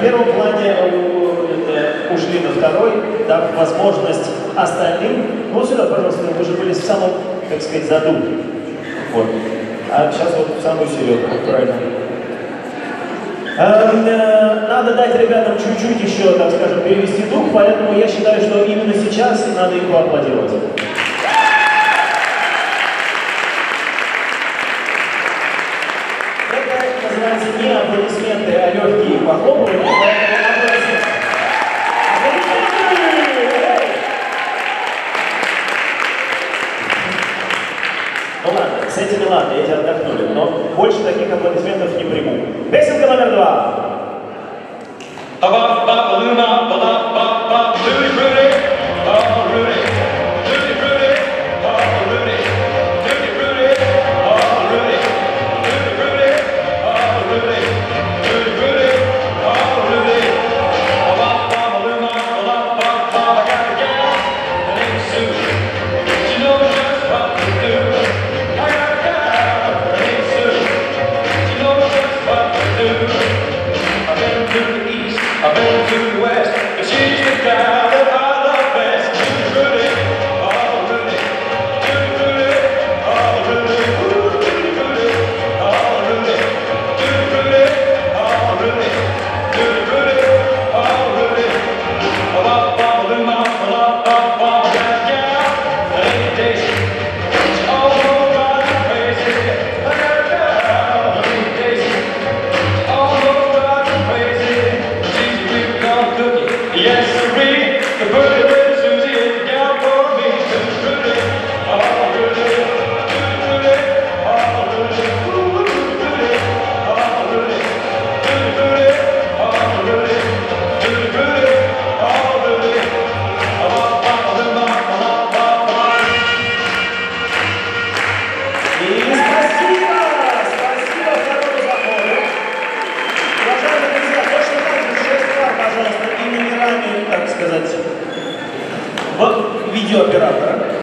первом плане ушли на второй, дав возможность остальным. Ну сюда, пожалуйста, вы же были в самом, так сказать, заду. Вот. А сейчас вот в самую середку, правильно. Надо дать ребятам чуть-чуть еще, так скажем, перевести дух, поэтому я считаю, что именно сейчас надо им поаплодировать. Это называется не аплодисменты, а легкие похлопывания, поэтому аплодисменты. Ну ладно, с этими ладно, эти отдохнули, но больше таких аплодисментов не приму. Песенка номер 2. I've been to